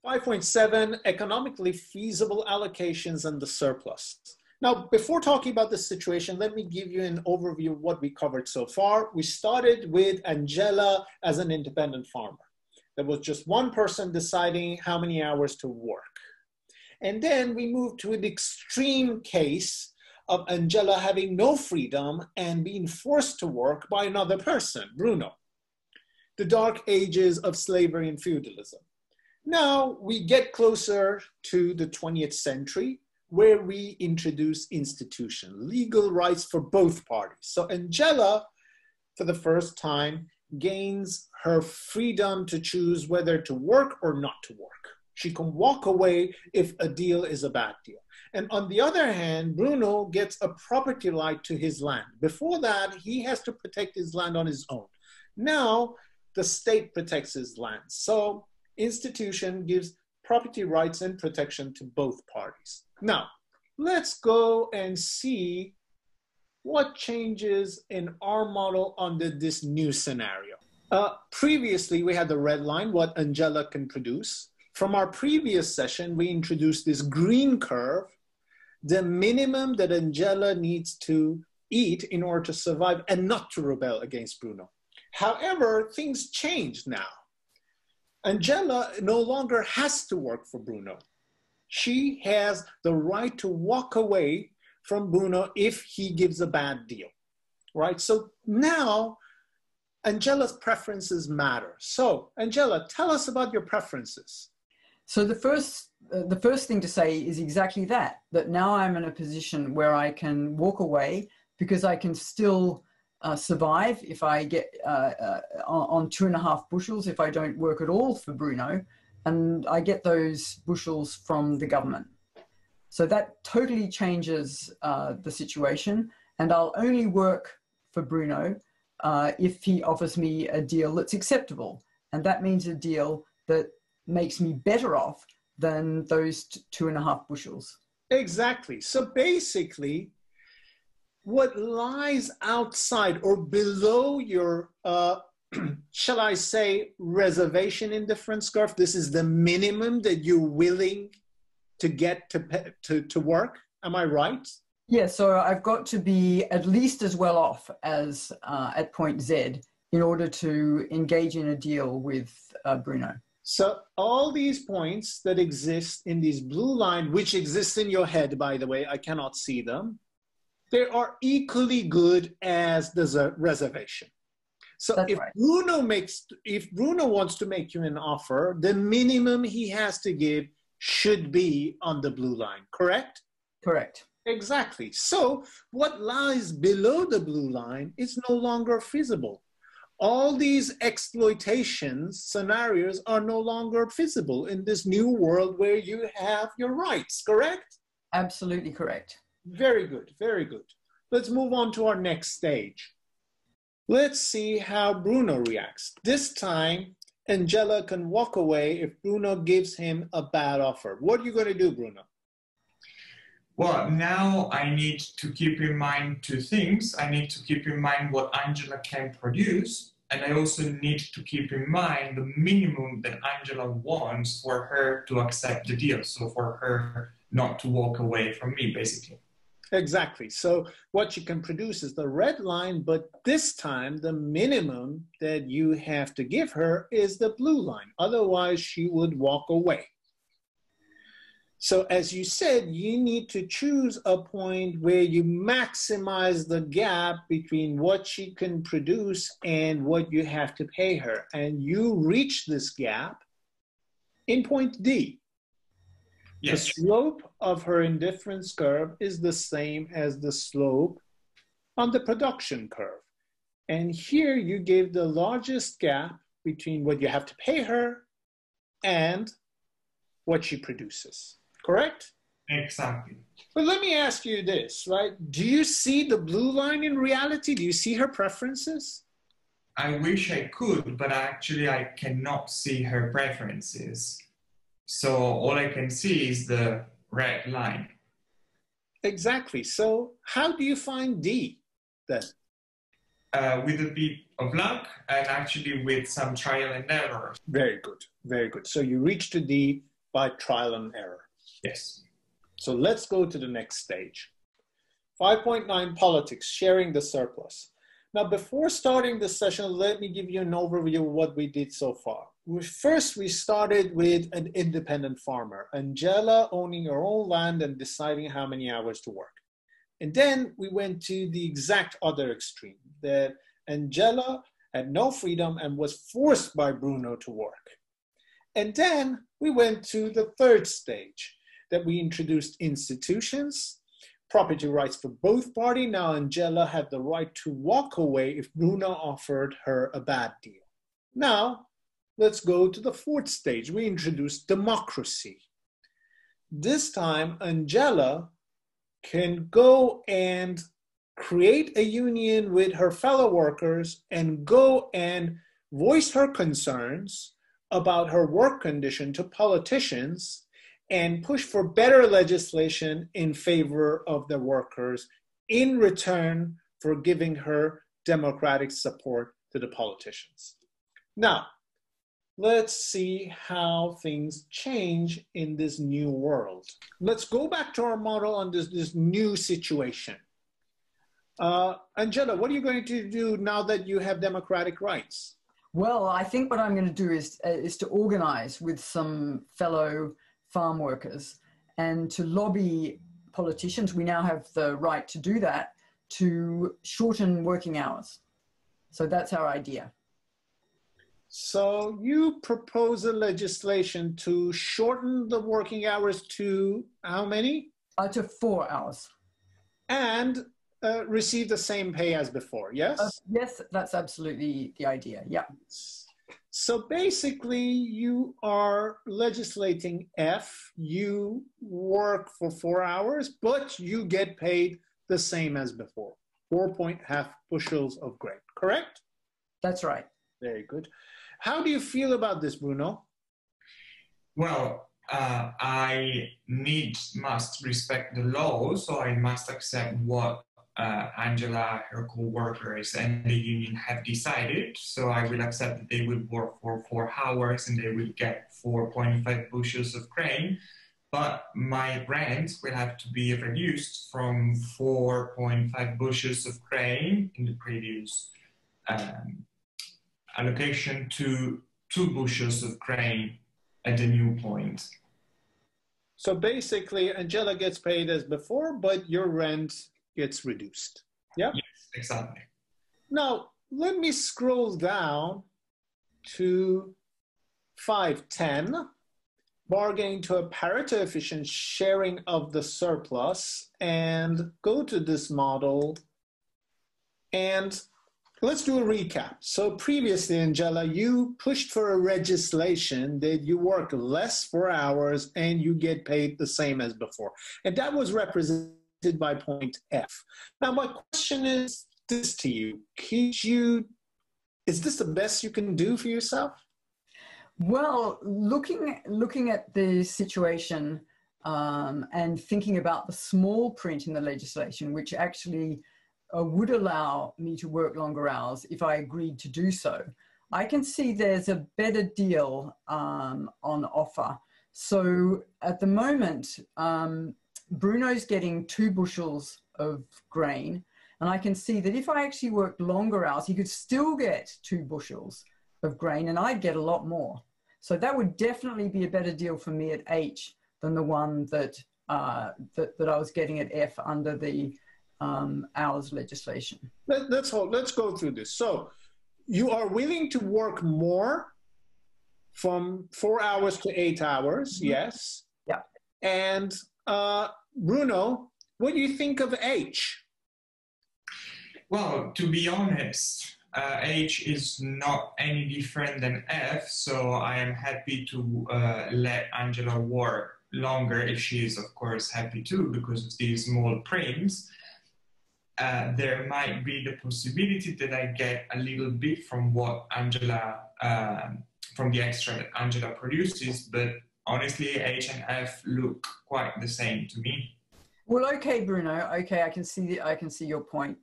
5.7, economically feasible allocations and the surplus. Now, before talking about this situation, let me give you an overview of what we covered so far. We started with Angela as an independent farmer. There was just one person deciding how many hours to work. And then we moved to an extreme case of Angela having no freedom and being forced to work by another person, Bruno. The dark ages of slavery and feudalism. Now we get closer to the 20th century, where we introduce institution, legal rights for both parties. So Angela, for the first time, gains her freedom to choose whether to work or not to work. She can walk away if a deal is a bad deal. And on the other hand, Bruno gets a property right to his land. Before that, he has to protect his land on his own. Now, the state protects his land. So institution gives property rights and protection to both parties. Now, let's go and see what changes in our model under this new scenario. Previously, we had the red line, what Angela can produce. From our previous session, we introduced this green curve, the minimum that Angela needs to eat in order to survive and not to rebel against Bruno. However, things changed now. Angela no longer has to work for Bruno. She has the right to walk away from Bruno if he gives a bad deal, right? So now Angela's preferences matter. So Angela, tell us about your preferences. So the first thing to say is exactly that now I'm in a position where I can walk away because I can still survive if I get on 2.5 bushels if I don't work at all for Bruno, and I get those bushels from the government. So that totally changes the situation, and I'll only work for Bruno if he offers me a deal that's acceptable, and that means a deal that makes me better off than those 2.5 bushels. Exactly. So basically, what lies outside or below your, shall I say, reservation indifference curve, this is the minimum that you're willing to get to work. Am I right? Yeah, so I've got to be at least as well off as at point Z in order to engage in a deal with Bruno. So all these points that exist in these blue line, which exist in your head, by the way, I cannot see them, they are equally good as the reservation. So That's if right. if Bruno wants to make you an offer, the minimum he has to give should be on the blue line, correct? Correct. Exactly. So what lies below the blue line is no longer feasible. All these exploitations scenarios are no longer feasible in this new world where you have your rights, correct? Absolutely correct. Very good, very good. Let's move on to our next stage. Let's see how Bruno reacts. This time, Angela can walk away if Bruno gives him a bad offer. What are you going to do, Bruno? Well, now I need to keep in mind two things. I need to keep in mind what Angela can produce, and I also need to keep in mind the minimum that Angela wants for her to accept the deal, so for her not to walk away from me, basically. Exactly. So what you can produce is the red line, but this time the minimum that you have to give her is the blue line. Otherwise, she would walk away. So as you said, you need to choose a point where you maximize the gap between what she can produce and what you have to pay her. And you reach this gap in point D. Yes. The slope of her indifference curve is the same as the slope on the production curve. And here you gave the largest gap between what you have to pay her and what she produces. Correct? Exactly. But let me ask you this, right? Do you see the blue line in reality? Do you see her preferences? I wish I could, but actually I cannot see her preferences. So all I can see is the red line. Exactly. So how do you find D then? With a bit of luck and actually with some trial and error. Very good. Very good. So you reach to D by trial and error. Yes. So let's go to the next stage. 5.9, politics, sharing the surplus. Now, before starting this session, let me give you an overview of what we did so far. First, we started with an independent farmer, Angela owning her own land and deciding how many hours to work. And then we went to the exact other extreme, that Angela had no freedom and was forced by Bruno to work. And then we went to the third stage, that we introduced institutions, property rights for both parties. Now Angela had the right to walk away if Bruno offered her a bad deal. Now, let's go to the fourth stage. We introduced democracy. This time, Angela can go and create a union with her fellow workers and go and voice her concerns about her work condition to politicians and push for better legislation in favor of the workers in return for giving her democratic support to the politicians. Now, let's see how things change in this new world. Let's go back to our model on this new situation. Angela, what are you going to do now that you have democratic rights? Well, I think what I'm going to do is to organize with some fellow farm workers and to lobby politicians. We now have the right to do that, to shorten working hours. So that's our idea. So you propose a legislation to shorten the working hours to how many? To 4 hours. And receive the same pay as before, yes? Yes, that's absolutely the idea, yeah. So basically, you are legislating F, you work for 4 hours, but you get paid the same as before, 4.5 bushels of grain, correct? That's right. Very good. How do you feel about this, Bruno? Well, I must respect the law, so I must accept what Angela, her co-workers, and the union have decided. So I will accept that they will work for 4 hours and they will get 4.5 bushels of grain, but my rent will have to be reduced from 4.5 bushels of grain in the previous allocation to 2 bushels of grain at the new point. So basically, Angela gets paid as before, but your rent gets reduced. Yeah? Yes, exactly. Now, let me scroll down to 5.10, bargaining to a Pareto efficient sharing of the surplus, and go to this model. And let's do a recap. So previously, Angela, you pushed for a legislation that you work less for hours and you get paid the same as before. And that was represented by point F. Now, my question is this to you. Is this the best you can do for yourself? Well, looking at the situation and thinking about the small print in the legislation, which actually would allow me to work longer hours if I agreed to do so, I can see there's a better deal on offer. So at the moment, Bruno's getting 2 bushels of grain, and I can see that if I actually worked longer hours, he could still get 2 bushels of grain, and I'd get a lot more. So that would definitely be a better deal for me at H than the one that that I was getting at F under the hours legislation. Let's go through this. So you are willing to work more from 4 hours to 8 hours, yes? Yeah. And Bruno, what do you think of H? Well, to be honest, H is not any different than F, so I am happy to let Angela work longer if she is, of course, happy too, because of these small prints. There might be the possibility that I get a little bit from what Angela, from the extra that Angela produces, but honestly, H and F look quite the same to me. Well, okay, Bruno. Okay, I can see your point.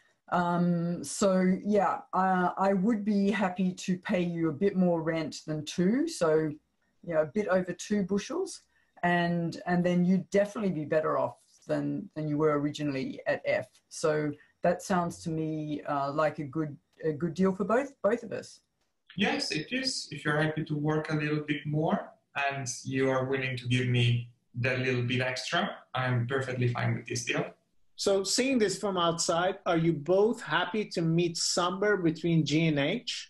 So yeah, I would be happy to pay you a bit more rent than 2. So a bit over 2 bushels, and then you'd definitely be better off than you were originally at F. So that sounds to me like a good deal for both of us. Yes, it is. If you're happy to work a little bit more and you are willing to give me that little bit extra, I'm perfectly fine with this deal. So seeing this from outside, are you both happy to meet somewhere between G and H?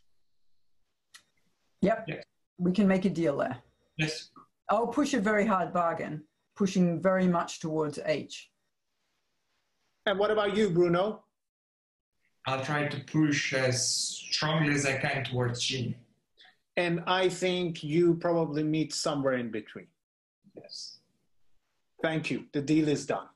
Yep. Yes. We can make a deal there. Yes. I'll push a very hard bargain, pushing very much towards H. And what about you, Bruno? I'll try to push as strongly as I can towards G. And I think you probably meet somewhere in between. Yes. Thank you. The deal is done.